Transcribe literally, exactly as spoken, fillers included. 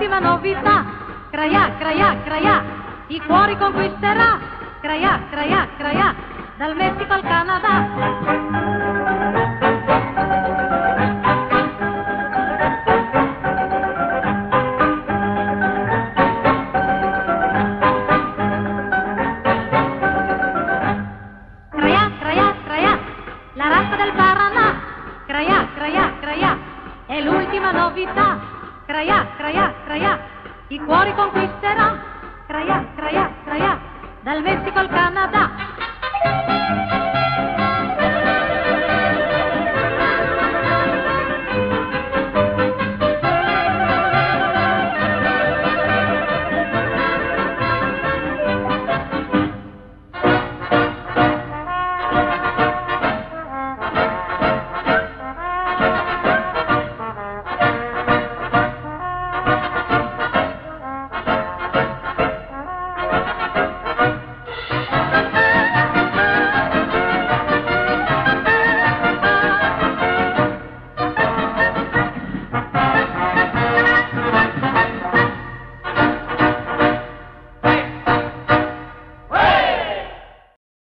l'ultima novità. Craia, craia, craia, i cuori conquisterà. Craia, craia, craia, dal Messico al Canada. Craia, craia, craia, la raspa del Paraná. Craia, craia, craia, è l'ultima novità. Craia, craia, craia, i cuori conquisterà. Craia, craia, craia, dal Messico al Canada.